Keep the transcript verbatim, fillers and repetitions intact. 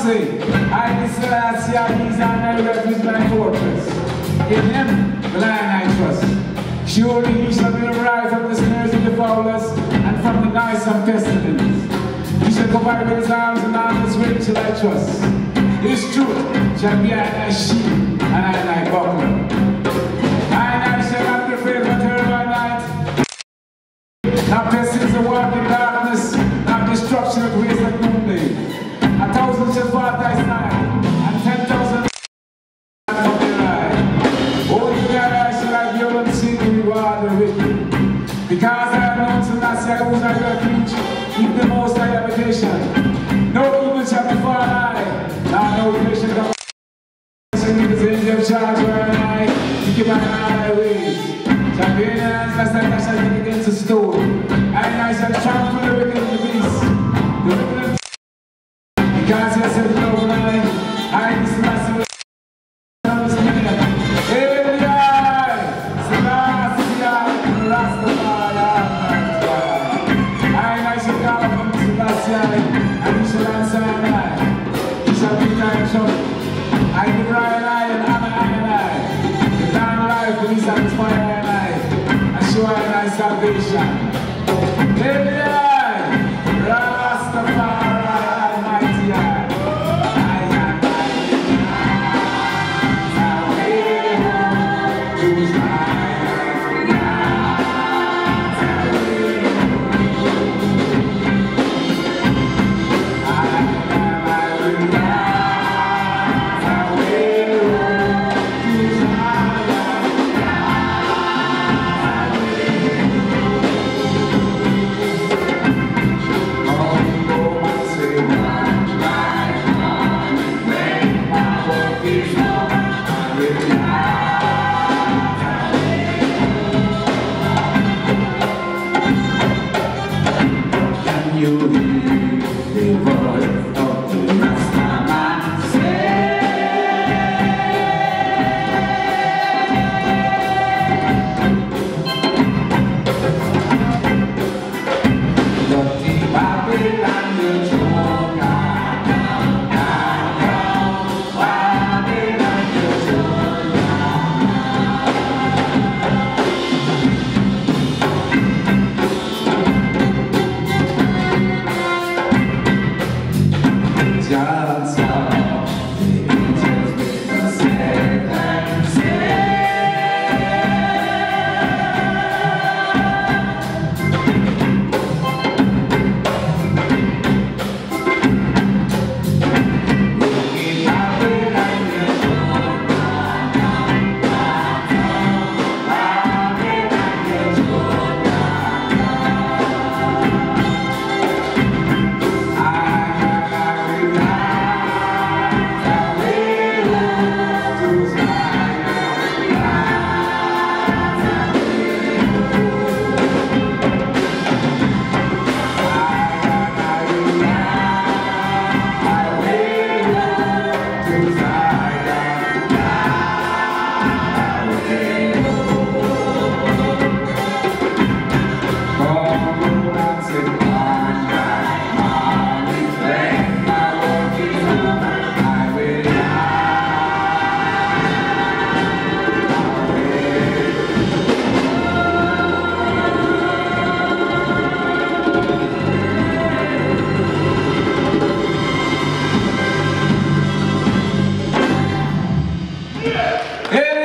say, I Selassie, these are my refuge, my fortress. In him will I I trust. Surely he shall be right from the snares of the fowlers and from the noisome pestilence. He shall cover with his arms and on his wing shall I trust. His truth shall be I shield and I I buckler. I I shall not be afraid of a terrible night. Now pestilence a walk in darkness, now destruction of ways like noonday. A thousand shall fall at thy side, and ten thousand on the right. Oh, together I shall have your unseen reward the wicked. Because I have known Selassie, I whose I refuge, keep the most high habitation. No evil shall befall I, nor no creation of the angel of charge where I, to keep an eye on thy ways. Shall be in hands, lest I dash I against a stone. And I shall trample the wicked and the beast. The wicked and because you said no when I, I this last one. Every eye, Selassie, Rastafari, I I shall call upon Selassie, and he shall answer and I. He shall be thy trouble. I give right eye and honor and I. The long life will be satisfied and I. Assure and I salvation. Every eye, Rastafari. Hey!